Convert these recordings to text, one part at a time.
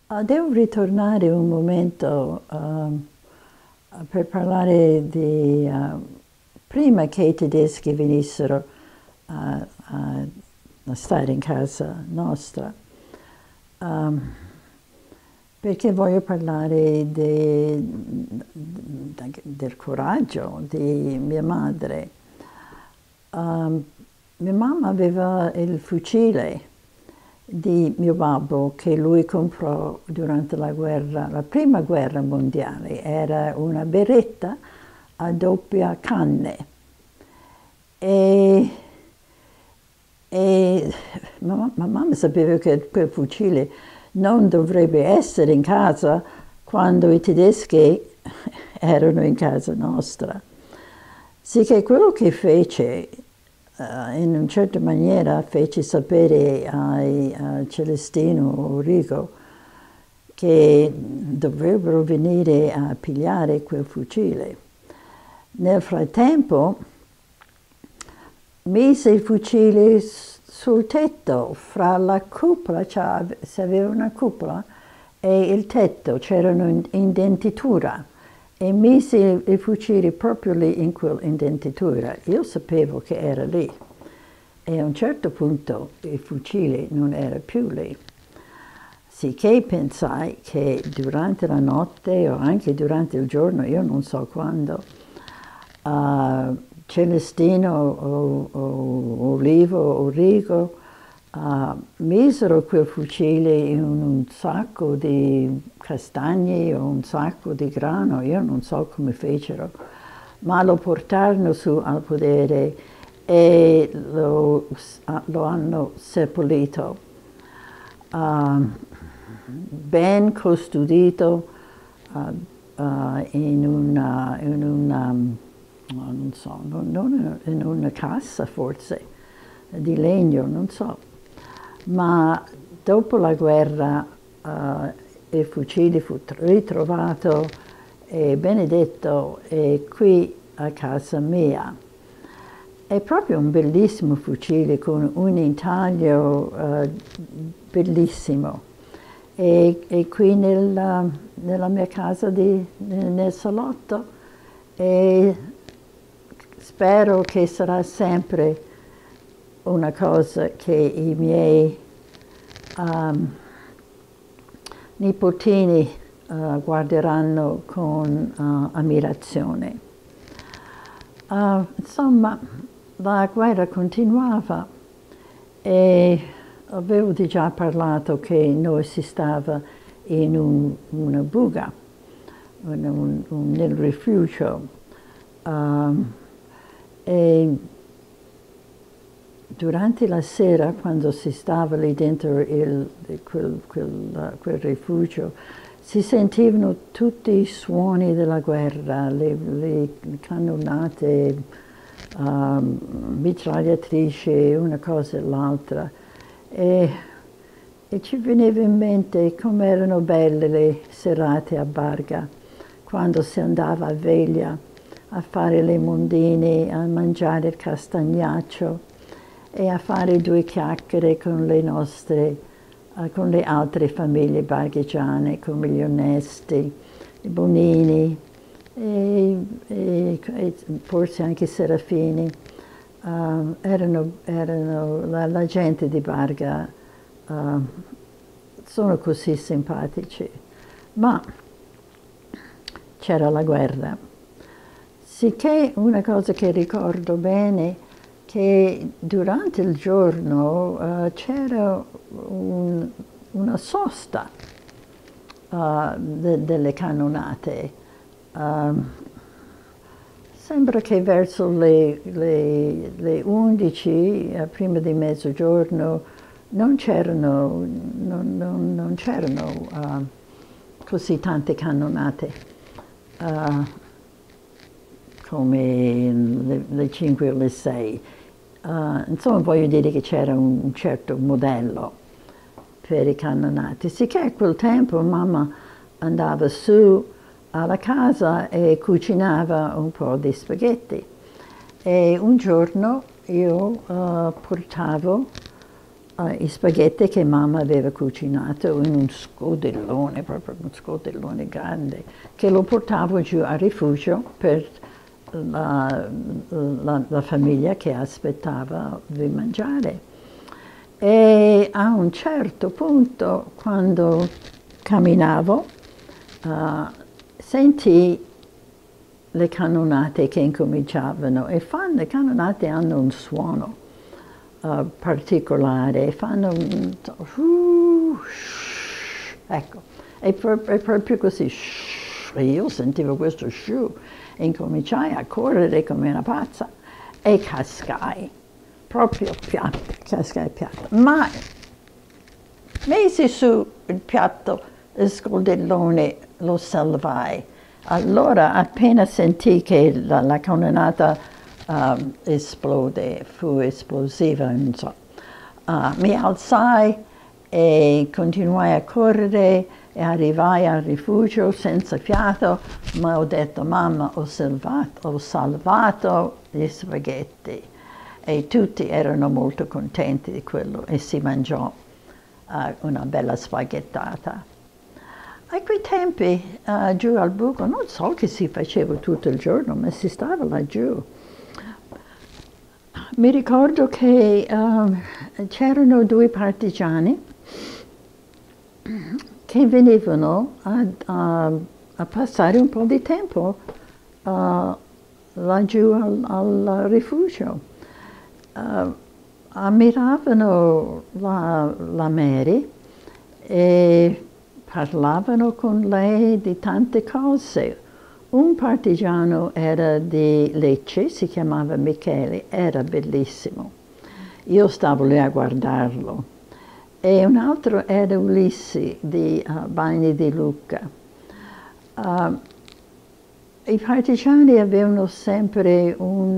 Devo ritornare un momento per parlare di prima che i tedeschi venissero a stare in casa nostra, perché voglio parlare del coraggio di mia madre. Mia mamma aveva il fucile di mio babbo che lui comprò durante la guerra, la prima guerra mondiale. Era una beretta a doppia canne. E mamma sapeva che quel fucile non dovrebbe essere in casa quando i tedeschi erano in casa nostra. Sicché quello che fece, in una certa maniera, fece sapere a Celestino Rico che dovrebbero venire a pigliare quel fucile. Nel frattempo mise il fucile sul tetto, fra la cupola, cioè se aveva una cupola, e il tetto, c'erano indentitura, e mise il fucile proprio lì in quell'indentitura. Io sapevo che era lì, e a un certo punto il fucile non era più lì. Sicché pensai che durante la notte o anche durante il giorno, io non so quando, Celestino o Olivo o Rigo misero quel fucile in un sacco di castagne o un sacco di grano, io non so come fecero, ma lo portarono su al podere e lo hanno seppellito, ben custodito in una non so, non in una cassa forse, di legno, non so. Ma dopo la guerra il fucile fu ritrovato e benedetto qui a casa mia. È proprio un bellissimo fucile con un intaglio bellissimo. E qui nella mia casa, nel salotto, e spero che sarà sempre una cosa che i miei nipotini guarderanno con ammirazione. Insomma, la guerra continuava e avevo già parlato che noi si stava in una buca, nel rifugio. E durante la sera, quando si stava lì dentro quel rifugio, si sentivano tutti i suoni della guerra, le cannonate, mitragliatrici, una cosa e l'altra. E ci veniva in mente come erano belle le serate a Barga, quando si andava a veglia a fare le mondine, a mangiare il castagnaccio e a fare due chiacchiere con le nostre, con le altre famiglie barghigiane, come gli Onesti, i Bonini e forse anche i Serafini. La gente di Barga sono così simpatici, ma c'era la guerra. Sicché una cosa che ricordo bene, che durante il giorno c'era una sosta delle cannonate. Sembra che verso le 11, prima di mezzogiorno, non c'erano così tante cannonate come le 5 o le 6. Insomma, voglio dire che c'era un certo modello per i cannonati. Sicché a quel tempo mamma andava su alla casa e cucinava un po' di spaghetti. E un giorno io portavo i spaghetti che mamma aveva cucinato in un scodellone, proprio un scodellone grande, che lo portavo giù a rifugio per la famiglia che aspettava di mangiare. E a un certo punto, quando camminavo, sentii le cannonate che incominciavano, e le cannonate hanno un suono particolare, fanno ecco, è proprio così, e io sentivo questo e incominciai a correre come una pazza e cascai, proprio cascai piatto, ma mesi su il piatto, il scodellone lo salvai. Allora, appena sentii che la cannonata esplode, fu esplosiva, non so, mi alzai e continuai a correre e arrivai al rifugio senza fiato, ma ho detto: mamma, ho salvato gli spaghetti. E tutti erano molto contenti di quello e si mangiò una bella spaghettata. A quei tempi, giù al buco, non so che si faceva tutto il giorno, ma si stava laggiù. Mi ricordo che c'erano due partigiani che venivano a passare un po' di tempo laggiù al rifugio. Ammiravano la Mary e parlavano con lei di tante cose. Un partigiano era di Lecce, si chiamava Michele, era bellissimo. Io stavo lì a guardarlo. E un altro era Ulisse di Bagni di Lucca. I partigiani avevano sempre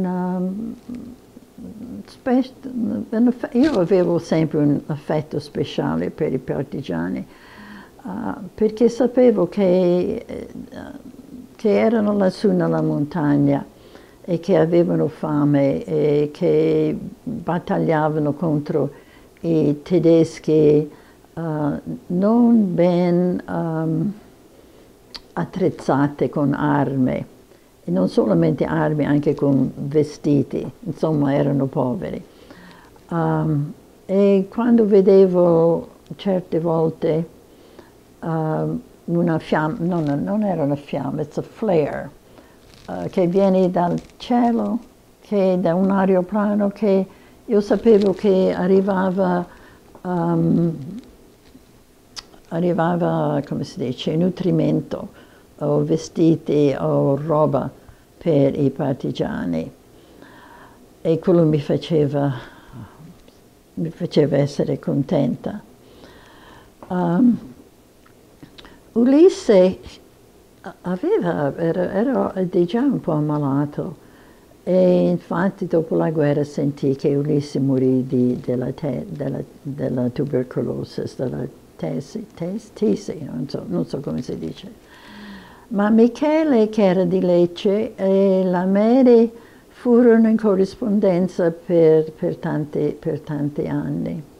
io avevo sempre un affetto speciale per i partigiani, perché sapevo che erano lassù nella montagna e che avevano fame e che battagliavano contro i tedeschi non ben attrezzate con armi, e non solamente armi, anche con vestiti, insomma erano poveri. E quando vedevo certe volte una fiamma, non era una fiamma, it's a flare, che viene dal cielo, che da un aeroplano, che io sapevo che arrivava, come si dice, nutrimento, o vestiti, o roba per i partigiani. E quello mi faceva essere contenta. Ulisse era già un po' ammalato, e infatti dopo la guerra sentì che Ulisse morì della tubercolosi, della tesi, non so come si dice. Ma Michele, che era di Lecce, e la Mary furono in corrispondenza per tanti anni.